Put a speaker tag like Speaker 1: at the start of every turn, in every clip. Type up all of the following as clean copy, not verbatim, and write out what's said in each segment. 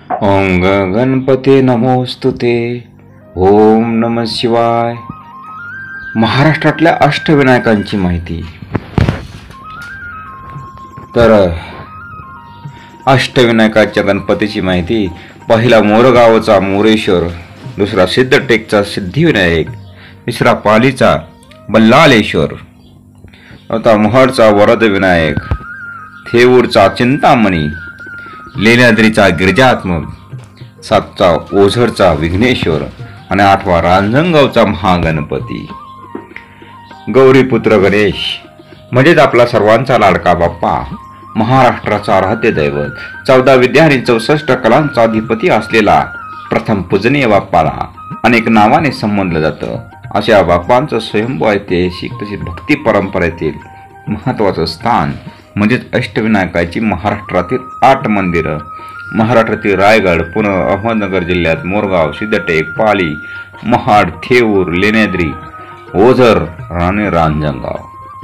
Speaker 1: ओम गणपते नमोस्तुते. ओम नम शिवाय. महाराष्ट्रातल्या अष्टविनायकांची माहिती. तर अष्टविनायकाच्या गणपतीची माहिती. पहिला मोरगावचा मोरेश्वर, दुसरा सिद्धटेकचा सिद्धिविनायक, तिसरा पालीचा बल्लाळेश्वर, चौथा महडचा वरदविनायक, थेऊरचा चिंतामणी, लेण्याद्रीचा गिरिजात्मक, सातचा ओझरचा विघ्नेश्वर आणि आठवा रांजणगावचा महागणपती. गौरीपुत्र गणेश म्हणजेच आपला सर्वांचा लाडका बाप्पा, महाराष्ट्राचा आराध्य दैवत, 14 विद्या आणि 64 कलांचा अधिपती असलेला प्रथम पूजनीय बाप्पाला अनेक नावाने संबोधलं जातं. अशा बाप्पांचं स्वयंभू ऐतिहासिक तसेच भक्ती परंपरेतील महत्त्वाचं स्थान म्हणजेच अष्टविनायकाची महाराष्ट्रातील 8 मंदिरं. महाराष्ट्रातील रायगड, पुणे, अहमदनगर जिल्ह्यात मोरगाव, सिद्धटेक, पाली, महाड, थेऊर, लेण्याद्री, ओझर आणि रांजणगाव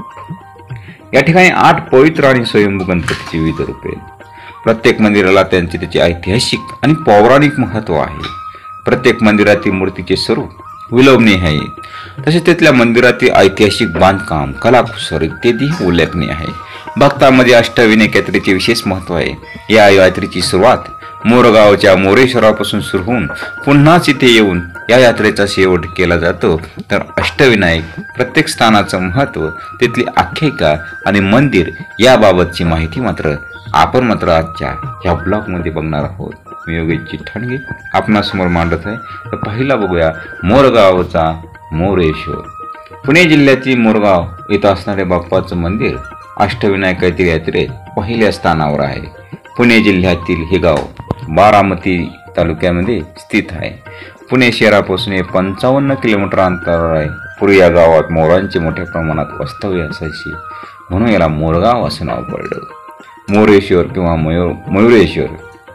Speaker 1: या ठिकाणी 8 पवित्र आणि स्वयंभू गणपतीची विविध रूपे. प्रत्येक मंदिराला त्याचे ऐतिहासिक आणि पौराणिक महत्त्व आहे. प्रत्येक मंदिरातील मूर्तीचे स्वरूप विलोभनीय आहे. तसेच तिथल्या मंदिरातील ऐतिहासिक बांधकाम, कलाकुसर इत्यादी उल्लेखनीय आहे. भक्तांमध्ये अष्टविनायक यात्रेचे विशेष महत्त्व आहे. या यात्रेची सुरुवात मोरगावच्या मोरेश्वरापासून सुरू होऊन पुन्हाच इथे येऊन या यात्रेचा शेवट केला जातो. तर अष्टविनायक, प्रत्येक स्थानाचं महत्त्व, तिथली आख्यायिका आणि मंदिर याबाबतची माहिती आपण आजच्या ह्या ब्लॉगमध्ये बघणार आहोत. मी योगेश चिठ्ठाणगे आपणासमोर मांडत आहे. तर पहिला बघूया मोरगावचा मोरेश्वर. पुणे जिल्ह्यातील मोरगाव येथे असणारे बाप्पाचं मंदिर अष्टविनायकातील यात्रेत पहिल्या स्थानावर आहे. पुणे जिल्ह्यातील हे गाव बारामती तालुक्यामध्ये स्थित आहे. पुणे शहरापासून 55 किलोमीटर अंतरावर आहे. पूर्वी या गावात मोरांचे मोठ्या प्रमाणात वास्तव्य असायचे, म्हणून याला मोरगाव असं नाव पडलं. मोरेश्वर किंवा मयुरेश्वर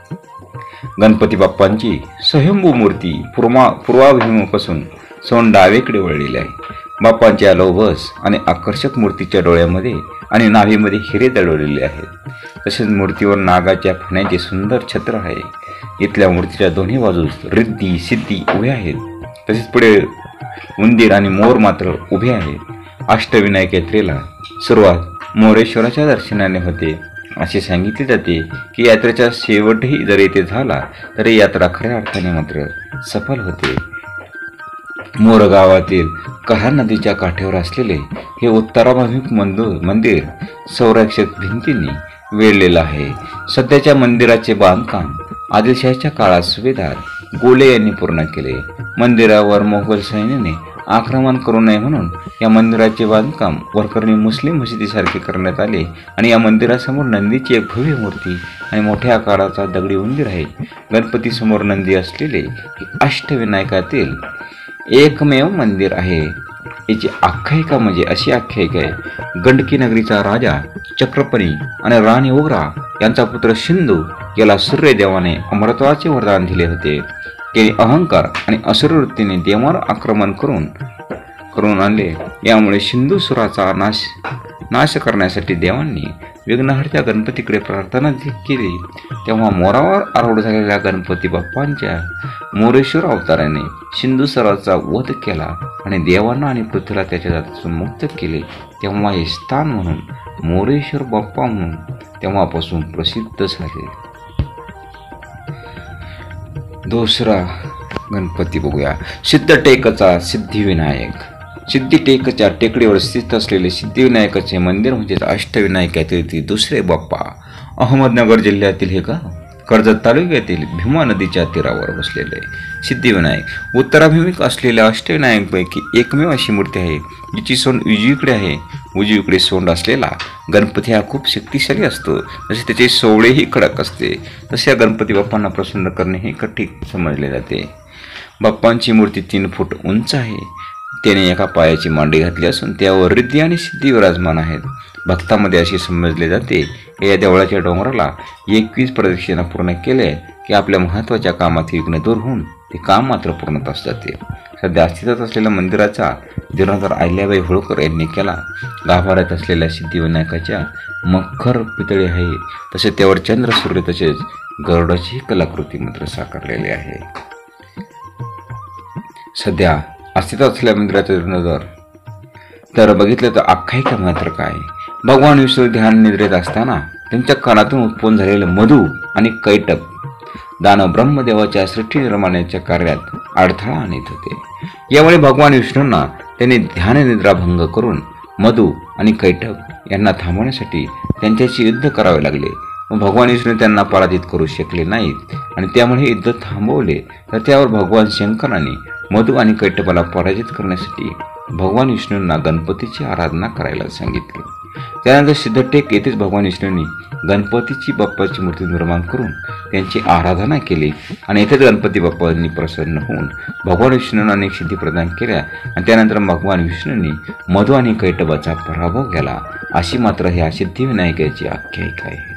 Speaker 1: गणपती बाप्पांची स्वयंभू मूर्ती पूर्वाभिमुखापासून सोंड डावीकडे वळलेली आहे. बाप्पांच्या लोभस आणि आकर्षक मूर्तीच्या डोळ्यामध्ये आणि नाभीमध्ये हिरे दडवलेले आहेत. तसेच मूर्तीवर नागाच्या फण्याचे सुंदर छत्र आहे. इथल्या मूर्तीच्या दोन्ही बाजूस रिद्धी सिद्धी उभे आहेत. तसेच पुढे उंदीर आणि मोर मात्र उभे आहेत. अष्टविनायक यात्रेला सुरुवात मोरेश्वराच्या दर्शनाने होते. असे सांगितले जाते की यात्रेचा शेवटही जर येथे झाला तरी यात्रा खऱ्या अर्थाने मात्र सफल होते. मोरगावातील कऱ्हा नदीच्या काठावर असलेले हे उत्तराभिमुख मंदिर संरक्षक भिंतींनी वेढलेलं आहे. सध्याच्या मंदिराचे बांधकाम आदिलशाहीच्या काळात सुभेदार गोले यांनी पूर्ण केले. मंदिरावर मोगल सैन्याने आक्रमण करू नये म्हणून या मंदिराचे बांधकाम वरकरणी मुस्लिम मशिदीसारखे करण्यात आले आणि या मंदिरासमोर नंदीची एक भव्य मूर्ती आणि मोठ्या आकाराचा दगडी उंदीर आहे. गणपती समोर नंदी असलेले अष्टविनायकातील एकमेव मंदिर आहे. याची आख्यायिका म्हणजे अशी आख्यायिका आहे, गंडकी नगरीचा राजा चक्रपणी आणि राणी उग्रा यांचा पुत्र सिंधू याला सूर्यदेवाने अमरत्वाचे वरदान दिले होते. ते अहंकार आणि असुरवृत्तीने देवावर आक्रमण करून आणले. यामुळे सिंधुसुराचा नाश करण्यासाठी देवांनी विघ्नहर्त्या गणपतीकडे प्रार्थना केली. तेव्हा मोरावर आरूढ झालेल्या गणपती बाप्पांच्या मोरेश्वर अवताराने सिंधुसुराचा वध केला आणि देवांना आणि पृथ्वीला त्याच्या जातीतून मुक्त केले. तेव्हा हे स्थान म्हणून मोरेश्वर बाप्पा म्हणून तेव्हापासून प्रसिद्ध झाले. दुसरा गणपती बघूया, सिद्धटेकचा सिद्धिविनायक. सिद्धटेकच्या टेकडीवर स्थित असलेले सिद्धिविनायकाचे मंदिर म्हणजे अष्टविनायक यात्रेतील दुसरे बाप्पा. अहमदनगर जिल्ह्यातील हे गाव कर्जत तालुक्यातील भीमा नदीच्या तीरावर बसलेले सिद्धिविनायक उत्तराभिमुख असलेल्या अष्टविनायकांपैकी एकमेव अशी मूर्ती आहे जिची सोंड उजवीकडे आहे. उजवीकडे सोंड असलेला गणपती हा खूप शक्तिशाली असतो. तसे त्याचे सोवळेही कडक असते. तसे गणपती बाप्पांना प्रसन्न करणे हे कठीण समजले जाते. बाप्पांची मूर्ती 3 फूट उंच आहे. त्याने एका पायाची मांडी घातली असून त्यावर रिद्धी आणि सिद्धी विराजमान आहेत. भक्तांमध्ये असे समजले जाते की या देवळाच्या डोंगराला 21 प्रदक्षिणा पूर्ण केल्या की आपल्या महत्त्वाच्या कामात विघ्न दूर होऊन ते काम मात्र पूर्णत्वास जाते. सध्या अस्तित्वात असलेल्या मंदिराचा जीर्णोद्धार अहिल्याबाई होळकर यांनी केला. गाभाऱ्यात असलेल्या सिद्धिविनायकाच्या मखर पितळी आहे, तसे त्यावर चंद्र सूर्य तसेच गरुडाची कलाकृती मात्र साकारलेली आहे. सध्या अस्तित्वात असलेल्या मंदिराचा जीर्णोद्धार तर बघितलं तर आख्यायिका मात्र काय. भगवान विष्णू ध्यान निद्रेत असताना त्यांच्या कानातून उत्पन्न झालेले मधु आणि कैटभ दानव ब्रह्मदेवाच्या सृष्टी निर्माणाच्या कार्यात अडथळा आणत होते. यामुळे भगवान विष्णूंना त्यांनी ध्यान निद्रा भंग करून मधु आणि कैटभ यांना थांबवण्यासाठी त्यांच्याशी युद्ध करावे लागले. भगवान विष्णू त्यांना पराजित करू शकले नाहीत आणि त्यामुळे युद्ध थांबवले. तर त्यावर भगवान शंकराने मधु आणि कैटभाला पराजित करण्यासाठी भगवान विष्णूंना गणपतीची आराधना करायला सांगितले. त्यानंतर सिद्धटेक येथेच भगवान विष्णूंनी गणपतीची बाप्पाची मूर्ती निर्माण करून त्यांची आराधना केली आणि येथेच गणपती बाप्पांनी प्रसन्न होऊन भगवान विष्णूंना अनेक सिद्धी प्रदान केल्या आणि त्यानंतर भगवान विष्णूंनी मधु आणि कैटभाचा पराभव केला. अशी मात्र ह्या सिद्धिविनायकाची आख्यायिका आहे.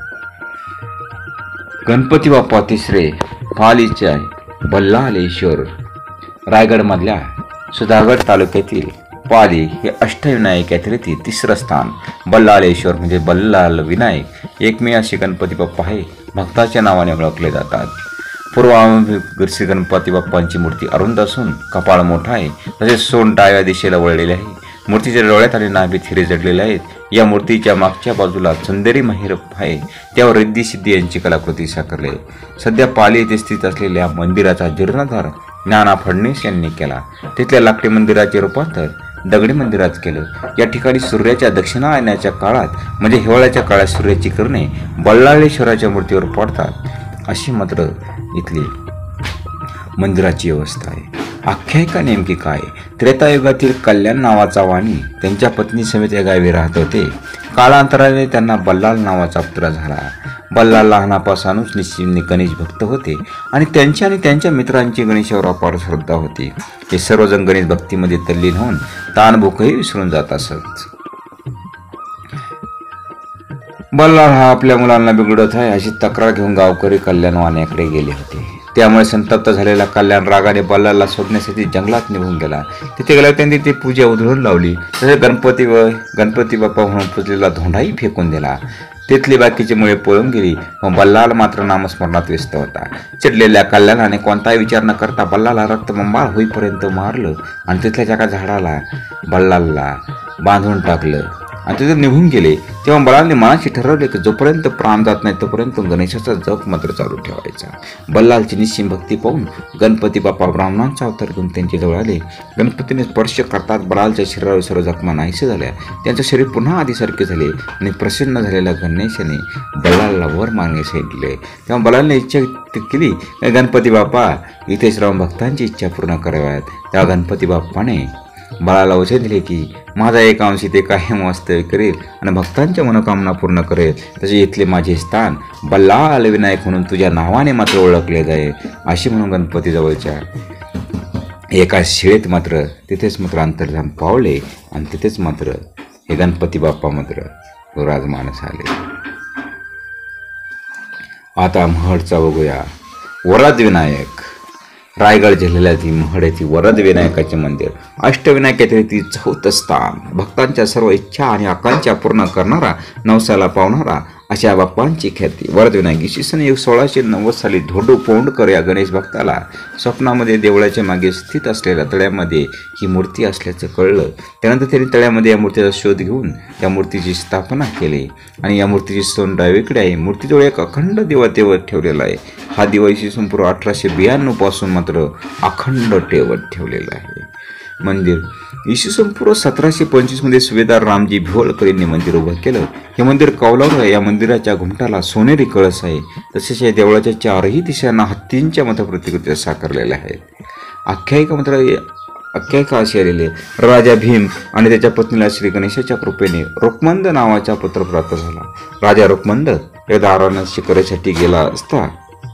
Speaker 1: गणपती बाप्पा तिसरे पालीचे बल्लाळेश्वर रायगडमधल्या सुधागड तालुक्यातील पाली हे अष्टविनायक यात्रेतील तिसरं स्थान. बल्लाळेश्वर म्हणजे बल्लाल विनायक एकमेव असे गणपती बाप्पा आहे भक्ताच्या नावाने ओळखले जातात. पूर्वाभिमुखी गणपती बाप्पांची मूर्ती अरुंद असून कपाळ मोठा आहे, तसेच सोंड डाव्या दिशेला वळलेले आहे. मूर्तीच्या डोळ्यात आणि नाभीत हिरे जडलेले आहेत. या मूर्तीच्या मागच्या बाजूला चंदेरी महिर आहे, त्यावर रिद्धी सिद्धी यांची कलाकृती साकारली आहे. सध्या पाली येथे स्थित असलेल्या मंदिराचा जीर्णोद्धार नाना फडणवीस यांनी केला. तिथल्या लाकडी मंदिराचे रूपांतर दगडी मंदिरात केलं. या ठिकाणी सूर्याच्या दक्षिणायनाच्या काळात म्हणजे हिवाळ्याच्या काळात सूर्याची किरणे बल्लाळेश्वराच्या मूर्तीवर पडतात, अशी मात्र इथली मंदिराची व्यवस्था आहे. आख्यायिका नेमकी काय. त्रेतायुगातील कल्याण नावाचा वाणी त्यांच्या पत्नी समेत या गावी राहत होते. कालांतराने त्यांना बल्लाल नावाचा पुत्र झाला. बल्लाल लहानापासूनच निश्चित गणेश भक्त होते आणि त्यांच्या मित्रांची गणेशावर अपार श्रद्धा होती. हे सर्वजण गणेश भक्तीमध्ये तल्लीन होऊन ताणभूकही विसरून जात असत. बल्लाळ हा आपल्या मुलांना बिघडत आहे अशी तक्रार घेऊन गावकरी कल्याण वाण्याकडे गेले होते. त्यामुळे संतप्त झालेला कल्याण रागाने बल्लाळला शोधण्यासाठी जंगलात निघून गेला. तिथे गेल्यावर त्यांनी ती पूजा उधळून लावली. तसेच गणपती बाप्पा म्हणून पुजलेला धोंडाही फेकून दिला. तिथली बाकीची मुळे पळून गेली व बल्लाळ मात्र नामस्मरणात व्यस्त होता. चिडलेल्या कल्याणाने कोणताही विचार न करता बल्लाळला रक्तबंबाळ होईपर्यंत मारलं आणि तिथल्या एका झाडाला बल्लाळला बांधून टाकलं आणि तिथे निघून गेले. तेव्हा बल्लाळने मनाशी ठरवले की जोपर्यंत प्राण जात नाही तोपर्यंत गणेशाचा जप मात्र चालू ठेवायचा. बल्लाळची निश्चिम भक्ती पाहून गणपती बाप्पा ब्राह्मणांचा अवतार घेऊन त्यांच्या जवळ आले. गणपतीने स्पर्श करतात बल्लाळच्या शरीरावर सर्व जखमा नाहीसे झाल्या. त्यांचे शरीर पुन्हा आधीसारखे झाले आणि प्रसन्न झालेल्या गणेशाने बल्लाळला वर मारण्यास सांगितले. तेव्हा बल्लाळने इच्छा केली गणपती बाप्पा इथेच राहून भक्तांची इच्छा पूर्ण कराव्यात. तेव्हा गणपती बाप्पाने बाळाला वचन दिले की माझा एक अंश ते कायम वास्तव्य करेल आणि भक्तांच्या मनोकामना पूर्ण करेल. तसे इथले माझे स्थान बल्लाळ विनायक म्हणून तुझ्या नावाने मात्र ओळखले जाईल. अशी म्हणून गणपती जवळच्या एका शिळेत मात्र तिथेच मात्र अंतर्धान पावले आणि तिथेच मात्र हे गणपती बाप्पा मात्र विराजमान झाले. आता महडचा बघूया. वरद विनायक रायगड जिल्ह्यातील महड येथील वरद विनायकाचे मंदिर अष्टविनायक यात्रेतील 4थं स्थान. भक्तांच्या सर्व इच्छा आणि आकांक्षा पूर्ण करणारा, नवसाला पावणारा अशा बाप्पांची ख्याती. वरद विनायक इसवी सन 1690 साली धोंडू पौंडकर या गणेश भक्ताला स्वप्नामध्ये देवळाच्या मागे स्थित असलेल्या तळ्यामध्ये ही मूर्ती असल्याचं कळलं. त्यानंतर त्यांनी तळ्यामध्ये या मूर्तीचा शोध घेऊन त्या मूर्तीची स्थापना केली आणि या मूर्तीची सोंड डावीकडे आहे. मूर्तीजवळ एक अखंड दिवा तेवत ठेवलेला आहे. हा दिवा इसवी सन पूर्व 1892 पासून मात्र अखंड ठेवत ठेवलेला आहे. मंदिर इसवी सन पूर्व 1725 मध्ये सुभेदार रामजी भिवळकर यांनी मंदिर उभं केलं. हे मंदिर कौलारू आहे. या मंदिराच्या घुमटाला सोनेरी कळस आहे. तसेच या देवळाच्या चारही दिशांना हत्तींच्या प्रतिकृती साकारलेल्या आहेत. आख्यायिका अशी आलेली आहे. राजा भीम आणि त्याच्या पत्नीला श्री गणेशाच्या कृपेने रुक्मंद नावाचा पुत्र प्राप्त झाला. राजा रुक्मंद या दारानं शिकारीसाठी गेला असता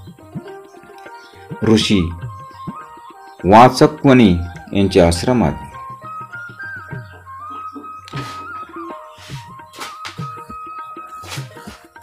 Speaker 1: ऋषी वाचकवनी यांच्या आश्रमात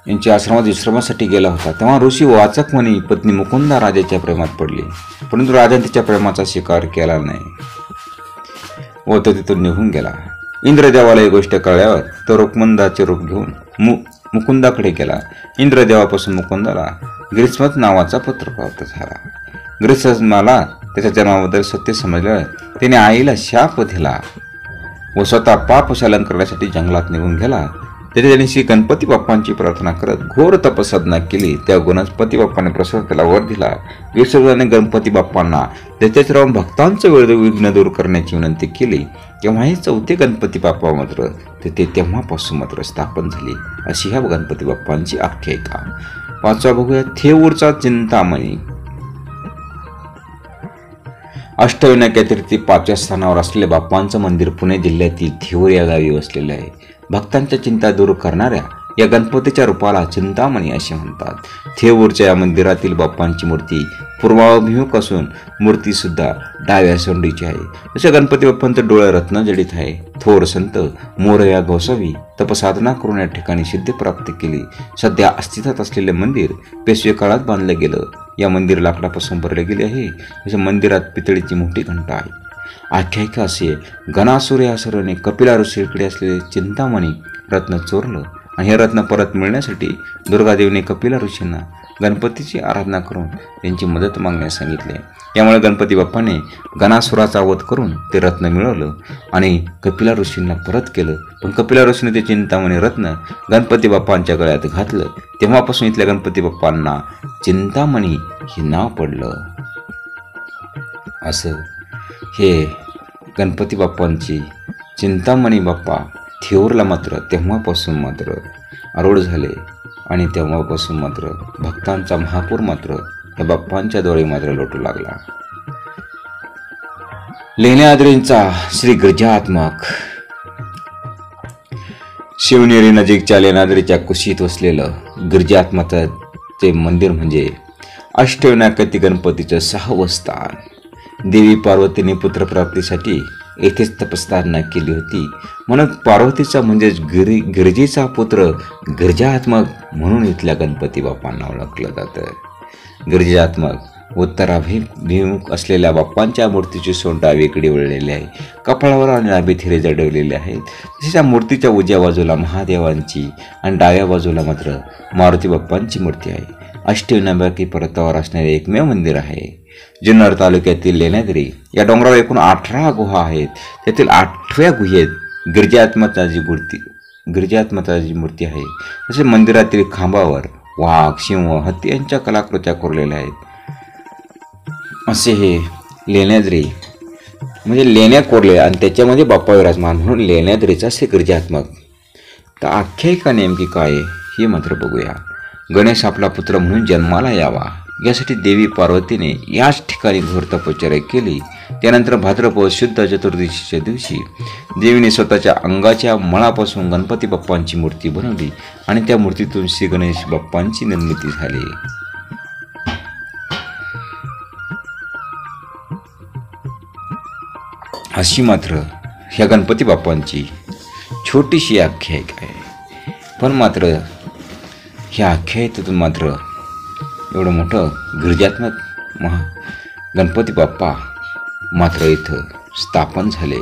Speaker 1: यांच्या आश्रमात विश्रामासाठी गेला होता तेव्हा ऋषी वाचक म्हणी पत्नी मुकुंदा राजाच्या प्रेमात पडली, परंतु राजाने तिच्या प्रेमाचा स्वीकार केला नाही व तो तिथून निघून गेला. इंद्रदेवाला ही गोष्ट कळल्यावर तो रुक्मंदाचे रूप घेऊन मुकुंदाकडे गेला. इंद्रदेवापासून मुकुंदाला ग्रीष्मत नावाचा पुत्र प्राप्त झाला. ग्रीष्माला त्याच्या जन्माबद्दल सत्य समजल्यावर त्याने आईला शाप दिला व स्वतः पापशालन करण्यासाठी जंगलात निघून गेला. त्याच्या त्यांनी श्री गणपती बाप्पांची प्रार्थना करत घोर तपसाधना केली. त्या गणपती बाप्पाने प्रसाद त्याला वर दिला. विसर्जनाने गणपती बाप्पांना त्याच्याच राहून भक्तांचं विघ्न दूर करण्याची विनंती केली. तेव्हा हे चौथे गणपती बाप्पा मात्र ते तेव्हापासून मात्र स्थापन झाली, अशी ह्या गणपती बाप्पांची आख्यायिका. पाचवा बघूया थेऊरचा चिंतामणी. अष्टविनायकातील 5व्या स्थानावर असलेल्या बाप्पांचं मंदिर पुणे जिल्ह्यातील थेऊर या गावी वसलेलं आहे. भक्तांच्या चिंता दूर करणाऱ्या या गणपतीच्या रूपाला चिंतामणी असे म्हणतात. थेऊरच्या या मंदिरातील बाप्पांची मूर्ती पूर्वाभिमुख असून मूर्ती सुद्धा डाव्या सोंडीची आहे. जसे गणपती बाप्पांचं डोळे रत्नजडित आहे. थोर संत मोरया गोसावी तपसाधना करून या ठिकाणी सिद्धी प्राप्त केली. सध्या अस्तित्वात असलेले मंदिर पेशवे काळात बांधलं गेलं. या मंदिर लाकडापासून भरले गेले आहे. जसे मंदिरात पितळीची मोठी घंटा आहे. आख्यायिका असे गणासुर या असुराने कपिला ऋषीकडे असलेले चिंतामणी रत्न चोरलं आणि हे रत्न परत मिळण्यासाठी दुर्गादेवीने कपिला ऋषींना गणपतीची आराधना करून त्यांची मदत मागण्यास सांगितले. यामुळे गणपती बाप्पाने गणासुराचा वध करून ते रत्न मिळवलं आणि कपिला ऋषींना परत केलं. पण कपिला ऋषीने ते चिंतामणी रत्न गणपती बाप्पांच्या गळ्यात घातलं. तेव्हापासून इथल्या गणपती बाप्पांना चिंतामणी हे नाव पडलं. असं हे गणपती बाप्पांची चिंतामणी बाप्पा थेऊरला मात्र तेव्हापासून मात्र आरूढ झाले आणि तेव्हापासून मात्र भक्तांचा महापूर मात्र या बाप्पांच्या डोळे मात्र लोटू लागला. लेण्याद्रींचा श्री गिरिजात्मक. शिवनेरी नजीकच्या लेण्याद्रीच्या कुशीत वसलेलं गिरिजात्मकाचे मंदिर म्हणजे अष्टविनायकातील गणपतीचं 6वं स्थान. देवी पार्वतीने पुत्रप्राप्तीसाठी येथेच तपसाधना केली होती, म्हणून पार्वतीचा म्हणजेच गिरिजेचा पुत्र गिरिजात्मक म्हणून इथल्या गणपती बाप्पांना ओळखलं जातं. गिरिजात्मक उत्तराभिमुख असलेल्या बाप्पांच्या मूर्तीची सोंड डावीकडे वळलेली आहे. कपाळावर आणि नाभीत हिरे जडवलेले आहेत. तसेच या मूर्तीच्या उजव्या बाजूला महादेवांची आणि डाव्या बाजूला मात्र मारुती बाप्पांची मूर्ती आहे. अष्टविनायकी पर्वतावर असणारे एकमेव मंदिर आहे. जुन्नर तालुक्यातील लेण्याद्री या डोंगरावर एकूण 18 गुहा आहेत. त्यातील 8व्या गुहेत गिरिजात्मकाची मूर्ती आहे. तसे मंदिरातील खांबावर वाघ, सिंह, हत्ती यांच्या कलाकृत्या कोरलेल्या आहेत. असे हे लेण्याद्री म्हणजे लेण्या कोरले आणि त्याच्यामध्ये बाप्पा विराजमान म्हणून लेण्याद्रीचा श्री गिरिजात्मक. तर आख्यायिका नेमकी काय हे मात्र बघूया. गणेश आपला पुत्र म्हणून जन्माला यावा यासाठी देवी पार्वतीने याच ठिकाणी घोर तपश्चर्या केली. त्यानंतर भाद्रपद शुद्ध चतुर्दशीच्या दिवशी देवीने स्वतःच्या अंगाच्या मळापासून गणपती बाप्पांची मूर्ती बनवली आणि त्या मूर्तीतून श्री गणेश बाप्पांची निर्मिती झाली. अशी मात्र ह्या गणपती बाप्पांची छोटीशी आख्यायिका आहे. पण मात्र ह्या आख्यायिकेतून मात्र एवढं मोठं गिरिजात्मक गणपती बाप्पा मात्र इथं स्थापन झाले.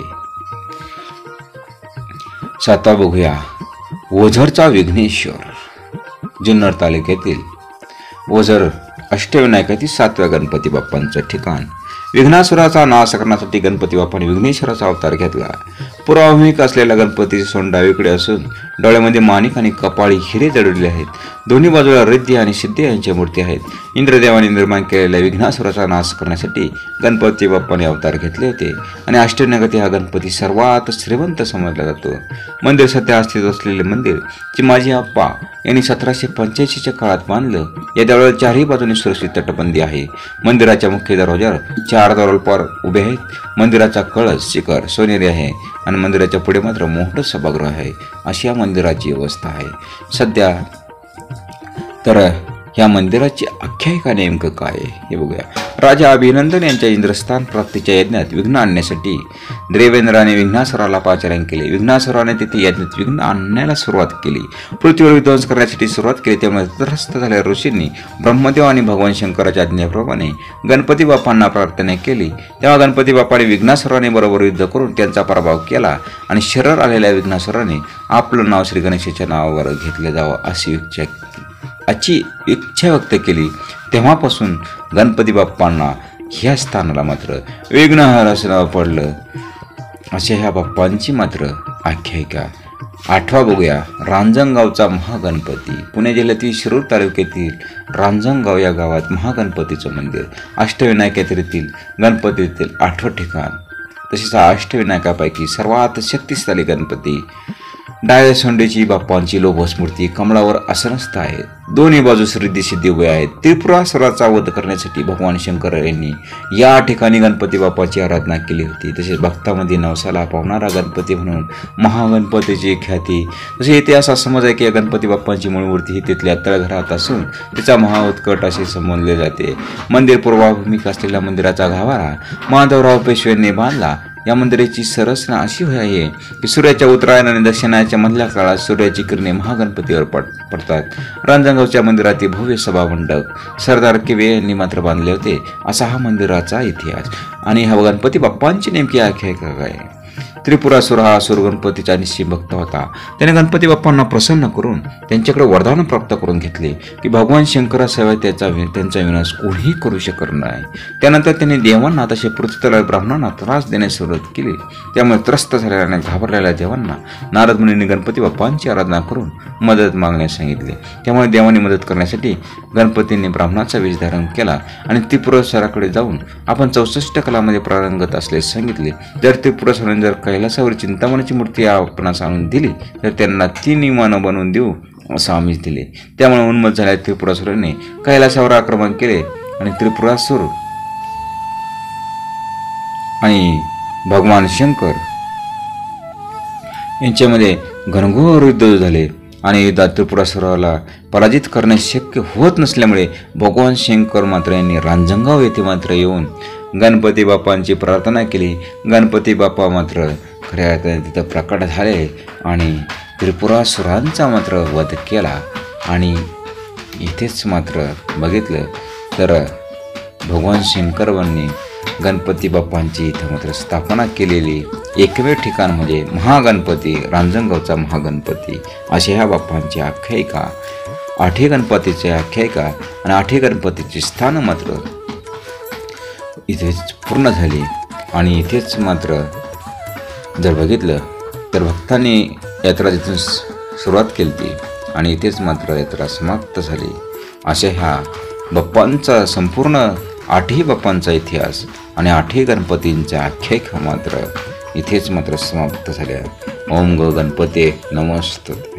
Speaker 1: 7 बघूया ओझरचा विघ्नेश्वर. जुन्नर तालुक्यातील ओझर अष्टविनायकातील 7व्या गणपती बाप्पांचं ठिकाण. विघ्नासुराचा नाश करण्यासाठी गणपती बाप्पाने विघ्नेश्वराचा अवतार घेतला. पुराभिमुख असलेल्या गणपतीचे सोंड डावीकडे असून डोळ्यामध्ये माणिक आणि कपाळी हिरे जडवलेले आहेत. दोन्ही बाजूला रिद्धी आणि सिद्धी यांच्या मूर्ती आहेत. इंद्रदेवाने निर्माण केलेल्या विघ्नासुराचा नाश करण्यासाठी गणपती बाप्पाने अवतार घेतले होते आणि अष्टविनायकातील हा गणपती सर्वात श्रीमंत समजला जातो. मंदिर सध्या अस्तित्वात असलेले मंदिर चिमाजी आप्पा यांनी 1785च्या काळात बांधलं. या देवळाला 4ही बाजूने सुरक्षित तटबंदी आहे. मंदिराच्या मुख्य दरवाजावर 4 द्वारपाल उभे आहेत. मंदिराचा कळस शिखर सोनेरी आहे आणि मंदिराच्या पुढे मात्र मोठं सभागृह आहे. अशी या मंदिराची व्यवस्था आहे. सध्या तर ह्या मंदिराची आख्यायिका नेमकं काय आहे हे बघूया. राजा अभिनंदन यांच्या इंद्रस्थान प्राप्तीच्या यज्ञात विघ्न आणण्यासाठी देवेंद्राने विघ्नासुराला पाचारण केले. विघ्नासुराने तिथे यज्ञात विघ्न आणण्याला सुरुवात केली. पृथ्वीवर विध्वंस करण्यासाठी सुरुवात केली. त्यामुळे त्रस्त झालेल्या ऋषींनी ब्रह्मदेव आणि भगवान शंकराच्या आज्ञेप्रमाणे गणपती बाप्पांना प्रार्थना केली. तेव्हा गणपती बाप्पाने विघ्नासुराने बरोबर युद्ध करून त्यांचा पराभव केला आणि शरीर आलेल्या विघ्नासुराने आपलं नाव श्री गणेशाच्या नावावर घेतले जावं अशी इच्छा व्यक्त केली. तेव्हापासून गणपती बाप्पांना ह्या स्थानाला मात्र विघ्नहर असं नाव पडलं. अशा ह्या बाप्पांची मात्र आख्यायिका. 8वा बघूया, रांजणगावचा महागणपती. पुणे जिल्ह्यातील शिरूर तालुक्यातील रांजणगाव या गावात महागणपतीचं मंदिर अष्टविनायकातील गणपतीतील 8वं ठिकाण. तसेच अष्टविनायकापैकी सर्वात शक्तिशाली गणपती. डाव्या सोंडेची बाप्पांची लोभस मूर्ती कमळावर आसनस्थ आहे. दोन्ही बाजूस रिद्धी सिद्धी उभे आहेत. त्रिपुरासुराचा वध करण्यासाठी भगवान शंकर यांनी या ठिकाणी गणपती बाप्पाची आराधना केली होती. तसेच भक्तामध्ये नवसाला पावणारा गणपती म्हणून महागणपतीची ख्याती. तसे इतिहास असा समज आहे की या गणपती बाप्पांची मूळ मूर्ती ही तिथल्या तळघरात असून तिचा महाउत्कट असे समजले जाते. मंदिर पूर्वाभिमुख असलेल्या मंदिराचा गाभारा माधवराव पेशव्यांनी बांधला. या मंदिराची संरचना अशी आहे की सूर्याच्या उत्तरायण आणि दक्षिणाच्या मधल्या काळात सूर्याची किरणे महागणपतीवर पडतात. रांजणगावच्या मंदिरातील भव्य सभामंडप सरदार केवे यांनी मात्र बांधले होते. असा हा मंदिराचा इतिहास. आणि हा गणपती बाप्पांची नेमकी आख्यायिका काय? त्रिपुरासुर हा असुर गणपतीचा निश्चित भक्त होता. त्याने गणपती बाप्पांना प्रसन्न करून त्यांच्याकडे वरदान प्राप्त करून घेतले की भगवान शंकराशिवाय त्यांचा विनाश कोणीही करू शकत नाही. त्यानंतर त्यांनी देवांना तसे पृथ्वीतला ब्राह्मणांना त्रास देण्यास सुरुवात केली. त्यामुळे त्रस्त झालेल्या आणि घाबरलेल्या देवांना नारद मुनींनी गणपती बाप्पांची आराधना करून मदत मागण्यास सांगितले. त्यामुळे देवांनी मदत करण्यासाठी गणपतींनी ब्राह्मणाचा वेश धारण केला आणि त्रिपुरासुराकडे जाऊन आपण 64 कलामध्ये प्रारंगत असल्याचे सांगितले. जर त्रिपुरासुराने जर कैलासावर चिंतामणीची मूर्ती आपणास आणून दिली तर त्यांना 3 विमानं बनवून देऊ असं आमिष दिले. त्यामुळे उन्मत्त झालेल्या त्रिपुरासुराने कैलासावर आक्रमण केले आणि त्रिपुरासुर आणि भगवान शंकर यांच्यामध्ये घनघोर युद्ध झाले आणि युद्धात त्रिपुरासुराला पराजित करणे शक्य होत नसल्यामुळे भगवान शंकर मात्र यांनी रांजणगाव येथे मात्र येऊन गणपती बाप्पांची प्रार्थना केली. गणपती बाप्पा मात्र खऱ्या अर्थाने तिथं प्रकट झाले आणि त्रिपुरासुरांचा मात्र वध केला. आणि इथेच मात्र बघितलं तर भगवान शंकरांनी गणपती बाप्पांची इथं मात्र स्थापना केलेली एकमेव ठिकाण म्हणजे महागणपती, रांजणगावचा महागणपती. अशा ह्या बाप्पांची आख्यायिका, 8 गणपतीची आख्यायिका आणि 8 गणपतीची स्थानं मात्र इथेच पूर्ण झाली. आणि इथेच मात्र जर बघितलं तर भक्तांनी यात्रा तिथून सुरुवात केली होती आणि इथेच मात्र यात्रा समाप्त झाली. अशा ह्या बाप्पांचा संपूर्ण 8ही बाप्पांचा इतिहास आणि 8ही गणपतींच्या आख्यायिका मात्र इथेच मात्र समाप्त झाल्या. ओम गो गणपते नमस्तुते.